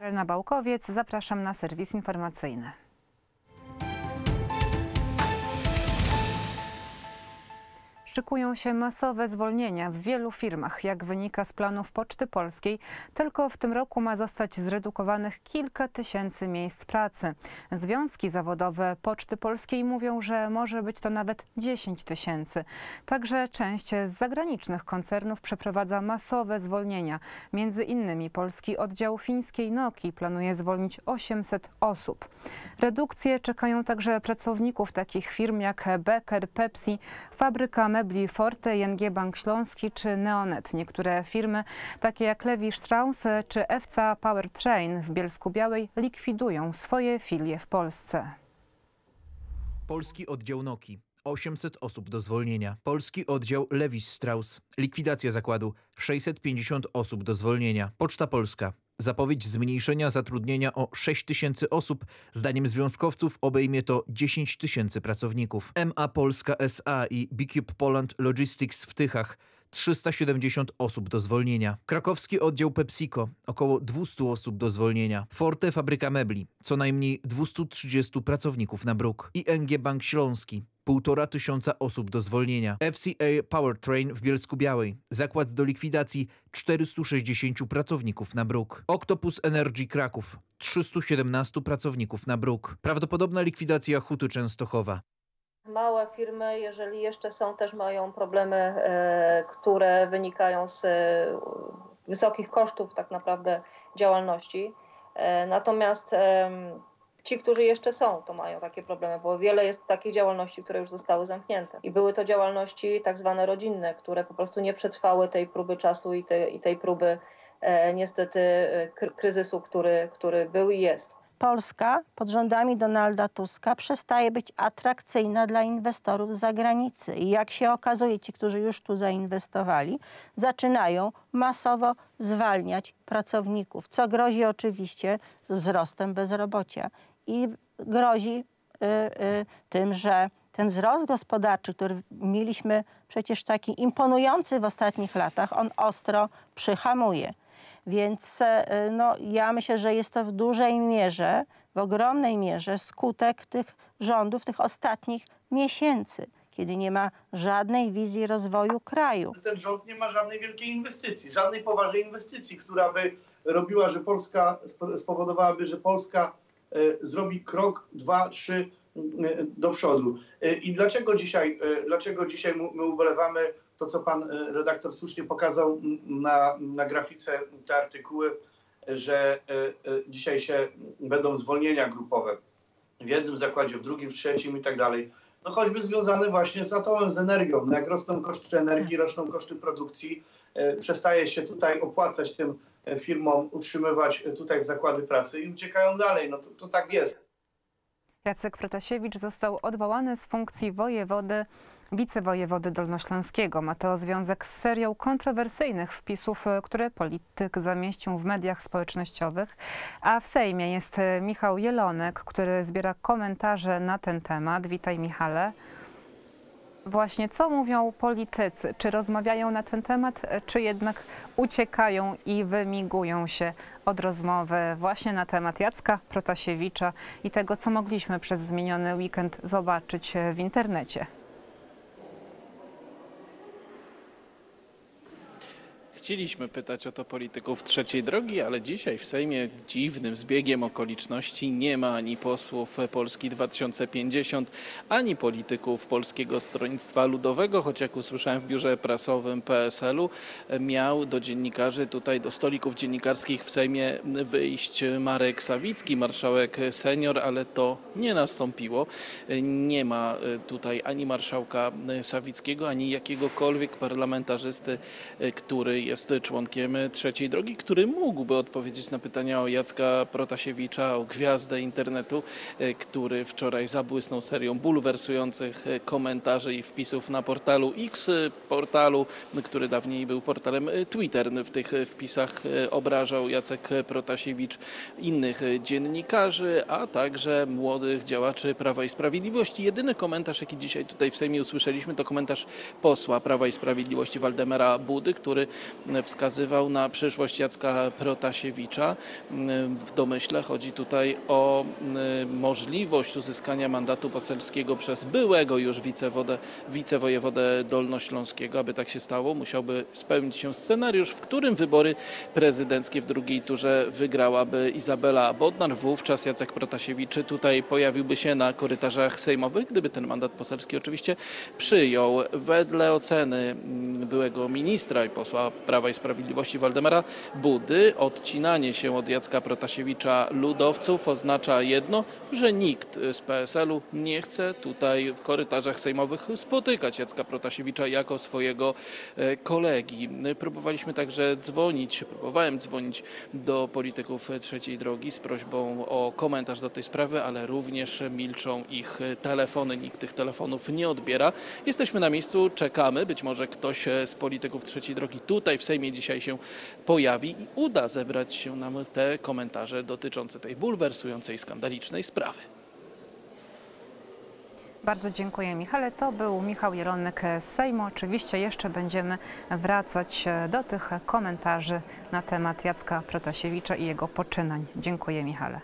Na Bałkowiec, zapraszam na serwis informacyjny. Szykują się masowe zwolnienia w wielu firmach. Jak wynika z planów Poczty Polskiej, tylko w tym roku ma zostać zredukowanych kilka tysięcy miejsc pracy. Związki zawodowe Poczty Polskiej mówią, że może być to nawet 10 tysięcy. Także część z zagranicznych koncernów przeprowadza masowe zwolnienia. Między innymi polski oddział fińskiej Nokii planuje zwolnić 800 osób. Redukcje czekają także pracowników takich firm jak Becker, Pepsi, fabryka mebli Forte, ING Bank Śląski czy Neonet. Niektóre firmy, takie jak Levi Strauss czy FCA Powertrain w Bielsku-Białej, likwidują swoje filie w Polsce. Polski oddział Nokii. 800 osób do zwolnienia. Polski oddział Levi Strauss. Likwidacja zakładu. 650 osób do zwolnienia. Poczta Polska. Zapowiedź zmniejszenia zatrudnienia o 6 tysięcy osób. Zdaniem związkowców obejmie to 10 tysięcy pracowników. MA Polska SA i BCube Poland Logistics w Tychach. 370 osób do zwolnienia. Krakowski oddział PepsiCo. Około 200 osób do zwolnienia. Forte fabryka mebli. Co najmniej 230 pracowników na bruk. ING Bank Śląski. 1500 osób do zwolnienia. FCA Powertrain w Bielsku-Białej. Zakład do likwidacji. 460 pracowników na bruk. Octopus Energy Kraków. 317 pracowników na bruk. Prawdopodobna likwidacja Huty Częstochowa. Małe firmy, jeżeli jeszcze są, też mają problemy, które wynikają z wysokich kosztów tak naprawdę działalności. Natomiast ci, którzy jeszcze są, to mają takie problemy, bo wiele jest takich działalności, które już zostały zamknięte. I były to działalności tak zwane rodzinne, które po prostu nie przetrwały tej próby czasu i tej próby niestety kryzysu, który był i jest. Polska pod rządami Donalda Tuska przestaje być atrakcyjna dla inwestorów z zagranicy. I jak się okazuje, ci, którzy już tu zainwestowali, zaczynają masowo zwalniać pracowników, co grozi oczywiście wzrostem bezrobocia. I grozi tym, że ten wzrost gospodarczy, który mieliśmy przecież taki imponujący w ostatnich latach, on ostro przyhamuje. Więc no, ja myślę, że jest to w dużej mierze, w ogromnej mierze skutek tych rządów, tych ostatnich miesięcy, kiedy nie ma żadnej wizji rozwoju kraju. Ten rząd nie ma żadnej wielkiej inwestycji, żadnej poważnej inwestycji, która by robiła, że Polska spowodowałaby, że Polska zrobi krok, 2, 3 do przodu. I dlaczego dzisiaj my ubolewamy? To, co pan redaktor słusznie pokazał na grafice, te artykuły, że dzisiaj się będą zwolnienia grupowe w jednym zakładzie, w drugim, w trzecim i tak dalej. No choćby związane właśnie z atomem, z energią. Jak rosną koszty energii, rosną koszty produkcji, przestaje się tutaj opłacać tym firmom utrzymywać tutaj zakłady pracy i uciekają dalej. No to tak jest. Jacek Protasiewicz został odwołany z funkcji wicewojewody dolnośląskiego. Ma to związek z serią kontrowersyjnych wpisów, które polityk zamieścił w mediach społecznościowych. A w Sejmie jest Michał Jelonek, który zbiera komentarze na ten temat. Witaj, Michale. Właśnie co mówią politycy? Czy rozmawiają na ten temat, czy jednak uciekają i wymigują się od rozmowy właśnie na temat Jacka Protasiewicza i tego, co mogliśmy przez zmieniony weekend zobaczyć w internecie? Chcieliśmy pytać o to polityków trzeciej drogi, ale dzisiaj w Sejmie dziwnym zbiegiem okoliczności nie ma ani posłów Polski 2050, ani polityków Polskiego Stronnictwa Ludowego, choć jak usłyszałem w biurze prasowym PSL-u, miał do dziennikarzy, tutaj do stolików dziennikarskich w Sejmie wyjść Marek Sawicki, marszałek senior, ale to nie nastąpiło. Nie ma tutaj ani marszałka Sawickiego, ani jakiegokolwiek parlamentarzysty, który jest członkiem trzeciej drogi, który mógłby odpowiedzieć na pytania o Jacka Protasiewicza, o gwiazdę internetu, który wczoraj zabłysnął serią bulwersujących komentarzy i wpisów na portalu X, portalu, który dawniej był portalem Twitter. W tych wpisach obrażał Jacek Protasiewicz innych dziennikarzy, a także młodych działaczy Prawa i Sprawiedliwości. Jedyny komentarz, jaki dzisiaj tutaj w Sejmie usłyszeliśmy, to komentarz posła Prawa i Sprawiedliwości Waldemara Budy, który wskazywał na przyszłość Jacka Protasiewicza. W domyśle chodzi tutaj o możliwość uzyskania mandatu poselskiego przez byłego już wicewojewodę dolnośląskiego. Aby tak się stało, musiałby spełnić się scenariusz, w którym wybory prezydenckie w drugiej turze wygrałaby Izabela Bodnar. Wówczas Jacek Protasiewicz tutaj pojawiłby się na korytarzach sejmowych, gdyby ten mandat poselski oczywiście przyjął. Wedle oceny byłego ministra i posła Prawa i Sprawiedliwości Waldemara Budy odcinanie się od Jacka Protasiewicza ludowców oznacza jedno, że nikt z PSL-u nie chce tutaj w korytarzach sejmowych spotykać Jacka Protasiewicza jako swojego kolegi. Próbowałem dzwonić do polityków Trzeciej Drogi z prośbą o komentarz do tej sprawy, ale również milczą ich telefony. Nikt tych telefonów nie odbiera. Jesteśmy na miejscu, czekamy. Być może ktoś z polityków Trzeciej Drogi tutaj w Sejmie dzisiaj się pojawi i uda zebrać się nam te komentarze dotyczące tej bulwersującej, skandalicznej sprawy. Bardzo dziękuję, Michale. To był Michał Jeronek z Sejmu. Oczywiście jeszcze będziemy wracać do tych komentarzy na temat Jacka Protasiewicza i jego poczynań. Dziękuję, Michale.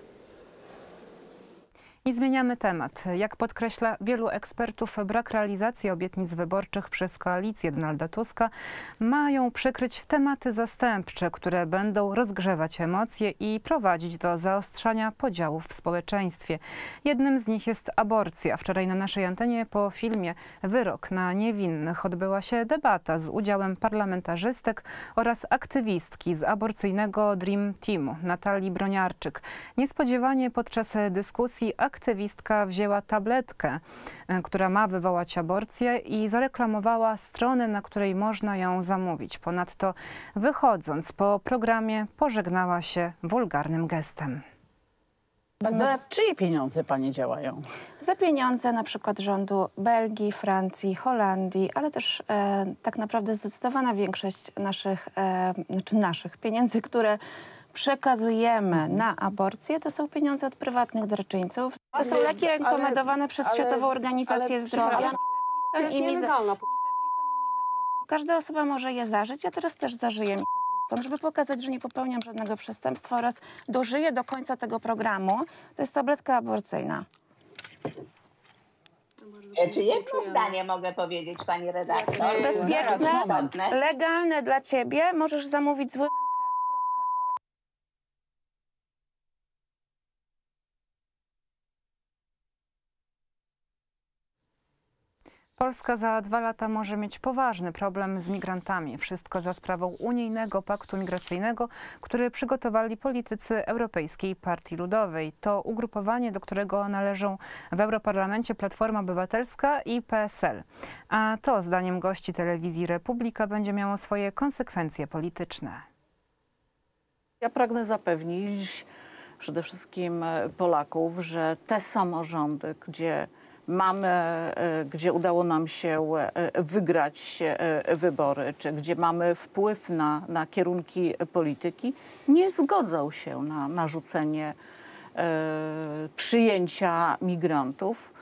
I zmieniamy temat. Jak podkreśla wielu ekspertów, brak realizacji obietnic wyborczych przez koalicję Donalda Tuska mają przykryć tematy zastępcze, które będą rozgrzewać emocje i prowadzić do zaostrzania podziałów w społeczeństwie. Jednym z nich jest aborcja. Wczoraj na naszej antenie po filmie Wyrok na niewinnych odbyła się debata z udziałem parlamentarzystek oraz aktywistki z aborcyjnego Dream Teamu, Natalii Broniarczyk. Niespodziewanie podczas dyskusji aktywistka wzięła tabletkę, która ma wywołać aborcję i zareklamowała stronę, na której można ją zamówić. Ponadto wychodząc po programie pożegnała się wulgarnym gestem. Za czyje pieniądze panie działają? Za pieniądze na przykład rządu Belgii, Francji, Holandii, ale też tak naprawdę zdecydowana większość naszych pieniędzy, które przekazujemy na aborcję, to są pieniądze od prywatnych darczyńców. To są leki rekomendowane przez Światową Organizację Zdrowia. To jest nielegalna. Każda osoba może je zażyć. Ja teraz też zażyję, żeby pokazać, że nie popełniam żadnego przestępstwa oraz dożyję do końca tego programu. To jest tabletka aborcyjna. Czy jedno zdanie mogę powiedzieć, pani redaktor? Bezpieczne, legalne dla ciebie. Możesz zamówić zły... Polska za 2 lata może mieć poważny problem z migrantami. Wszystko za sprawą unijnego paktu migracyjnego, który przygotowali politycy Europejskiej Partii Ludowej. To ugrupowanie, do którego należą w Europarlamencie Platforma Obywatelska i PSL. A to, zdaniem gości telewizji Republika, będzie miało swoje konsekwencje polityczne. Ja pragnę zapewnić przede wszystkim Polaków, że te samorządy, gdzie udało nam się wygrać wybory, czy gdzie mamy wpływ na kierunki polityki, nie zgodzą się na narzucenie przyjęcia migrantów,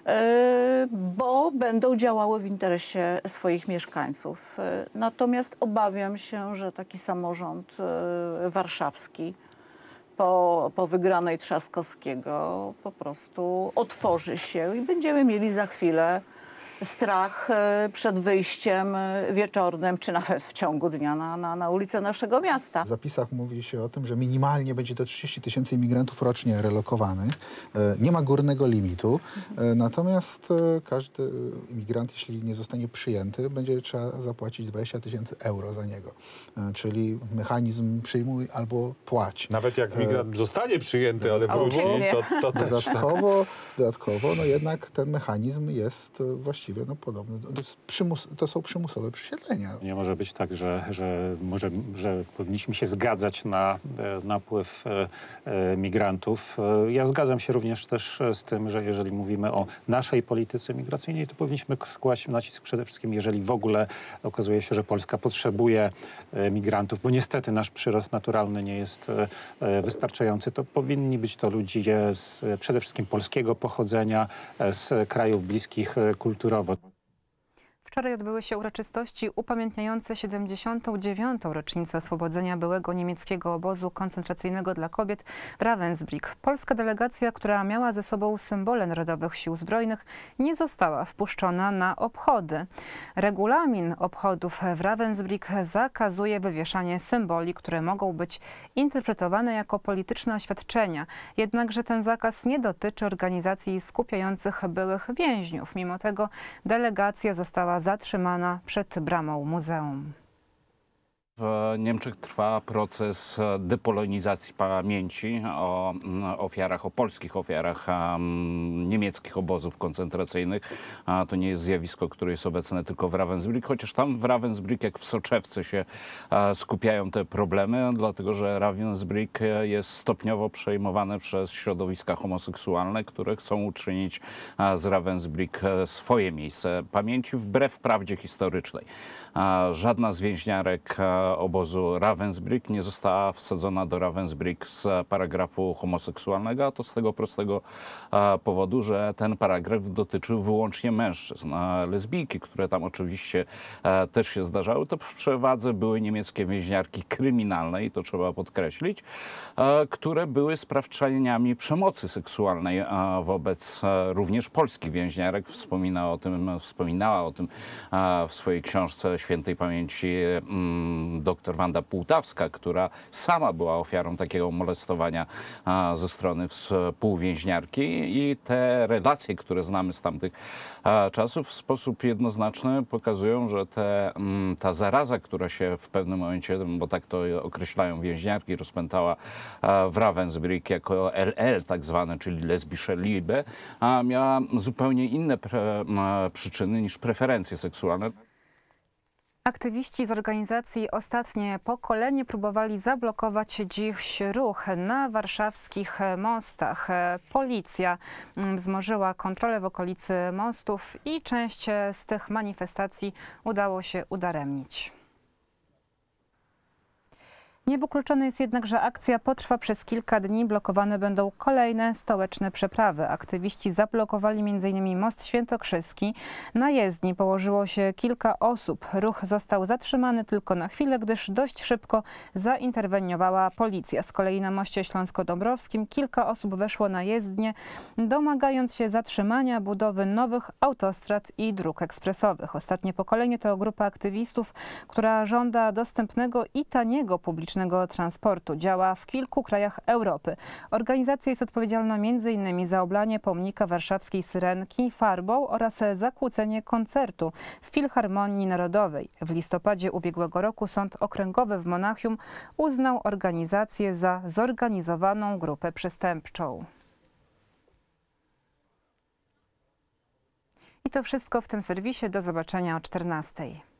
bo będą działały w interesie swoich mieszkańców. Natomiast obawiam się, że taki samorząd warszawski po wygranej Trzaskowskiego po prostu otworzy się i będziemy mieli za chwilę strach przed wyjściem wieczornym, czy nawet w ciągu dnia na ulicę naszego miasta. W zapisach mówi się o tym, że minimalnie będzie to 30 000 imigrantów rocznie relokowanych. Nie ma górnego limitu. Natomiast każdy imigrant, jeśli nie zostanie przyjęty, będzie trzeba zapłacić 20 000 euro za niego. Czyli mechanizm przyjmuj albo płać. Nawet jak migrant zostanie przyjęty, ale wróci, to też. Dodatkowo no jednak ten mechanizm jest właściwie podobny. To są przymusowe przesiedlenia. Nie może być tak, że powinniśmy się zgadzać na napływ migrantów. Ja zgadzam się również też z tym, że jeżeli mówimy o naszej polityce migracyjnej, to powinniśmy składać nacisk przede wszystkim, jeżeli w ogóle okazuje się, że Polska potrzebuje migrantów, bo niestety nasz przyrost naturalny nie jest wystarczający, to powinni być to ludzie przede wszystkim polskiego pochodzenia, z krajów bliskich kulturowo. Wczoraj odbyły się uroczystości upamiętniające 79. rocznicę oswobodzenia byłego niemieckiego obozu koncentracyjnego dla kobiet w Ravensbrück. Polska delegacja, która miała ze sobą symbole Narodowych Sił Zbrojnych, nie została wpuszczona na obchody. Regulamin obchodów w Ravensbrück zakazuje wywieszanie symboli, które mogą być interpretowane jako polityczne oświadczenia. Jednakże ten zakaz nie dotyczy organizacji skupiających byłych więźniów. Mimo tego delegacja została zatrzymana przed bramą muzeum. W Niemczech trwa proces depolonizacji pamięci o ofiarach, o polskich ofiarach niemieckich obozów koncentracyjnych. To nie jest zjawisko, które jest obecne tylko w Ravensbrück, chociaż tam w Ravensbrück jak w soczewce się skupiają te problemy, dlatego że Ravensbrück jest stopniowo przejmowane przez środowiska homoseksualne, które chcą uczynić z Ravensbrück swoje miejsce pamięci wbrew prawdzie historycznej. Żadna z więźniarek obozu Ravensbrück nie została wsadzona do Ravensbrück z paragrafu homoseksualnego, a to z tego prostego powodu, że ten paragraf dotyczył wyłącznie mężczyzn. Lesbijki, które tam oczywiście też się zdarzały, to w przewadze były niemieckie więźniarki kryminalne, i to trzeba podkreślić, które były sprawczyniami przemocy seksualnej wobec również polskich więźniarek. Wspominała o tym w swojej książce świętej pamięci dr Wanda Półtawska, która sama była ofiarą takiego molestowania ze strony współwięźniarki, i te relacje, które znamy z tamtych czasów, w sposób jednoznaczny pokazują, że ta zaraza, która się w pewnym momencie, bo tak to określają więźniarki, rozpętała w Ravensbrück jako LL tak zwane, czyli lesbische Liebe, miała zupełnie inne przyczyny niż preferencje seksualne. Aktywiści z organizacji Ostatnie Pokolenie próbowali zablokować dziś ruch na warszawskich mostach. Policja wzmożyła kontrolę w okolicy mostów i część z tych manifestacji udało się udaremnić. Niewykluczone jest jednak, że akcja potrwa przez kilka dni. Blokowane będą kolejne stołeczne przeprawy. Aktywiści zablokowali m.in. most Świętokrzyski. Na jezdni położyło się kilka osób. Ruch został zatrzymany tylko na chwilę, gdyż dość szybko zainterweniowała policja. Z kolei na moście Śląsko-Dąbrowskim kilka osób weszło na jezdnię, domagając się zatrzymania budowy nowych autostrad i dróg ekspresowych. Ostatnie Pokolenie to grupa aktywistów, która żąda dostępnego i taniego publicznego transportu. Działa w kilku krajach Europy. Organizacja jest odpowiedzialna m.in. za oblanie pomnika warszawskiej Syrenki farbą oraz zakłócenie koncertu w Filharmonii Narodowej. W listopadzie ubiegłego roku Sąd Okręgowy w Monachium uznał organizację za zorganizowaną grupę przestępczą. I to wszystko w tym serwisie. Do zobaczenia o 14:00.